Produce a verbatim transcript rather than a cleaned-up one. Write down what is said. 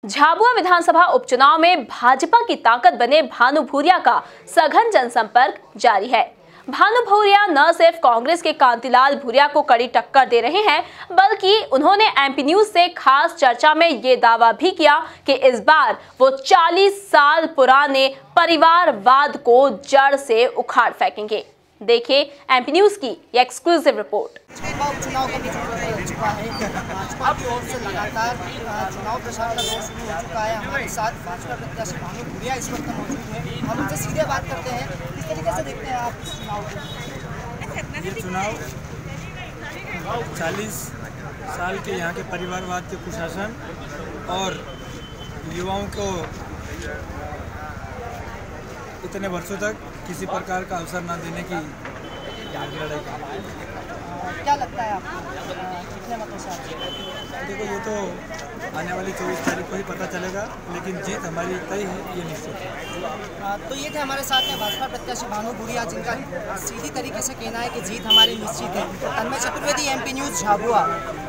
झाबुआ विधानसभा उपचुनाव में भाजपा की ताकत बने भानु भूरिया का सघन जनसंपर्क जारी है। भानु भूरिया न सिर्फ कांग्रेस के कांतिलाल भूरिया को कड़ी टक्कर दे रहे हैं, बल्कि उन्होंने एमपी न्यूज से खास चर्चा में ये दावा भी किया कि इस बार वो चालीस साल पुराने परिवारवाद को जड़ से उखाड़ फेंकेंगे। देखिए एमपी न्यूज की ये एक्सक्लूसिव रिपोर्ट। चुनाव का हो चुका है, भाजपा की ओर से लगातार चुनाव प्रचार का दौर शुरू हो चुका है। हमारे साथ भाजपा प्रत्याशी भानु भूरिया इस वक्त मौजूद हैं। हम उनसे सीधे बात करते हैं, किस तरीके से देखते हैं आप इस चुनाव को? ये चुनाव चालीस साल के यहाँ के परिवारवाद के कुशासन और युवाओं को इतने वर्षों तक किसी प्रकार का अवसर न देने की लड़ाई का। क्या लगता है आपको कितने मतों से? देखो, ये तो आने वाली चौबीस तारीख को ही पता चलेगा, लेकिन जीत हमारी तय है, ये निश्चित है। तो ये थे हमारे साथ में भाजपा प्रत्याशी भानु भूरिया, जिनका सीधी तरीके से कहना है कि जीत हमारी निश्चित है। Tanmay Chaturvedi, MP news, Jhabua.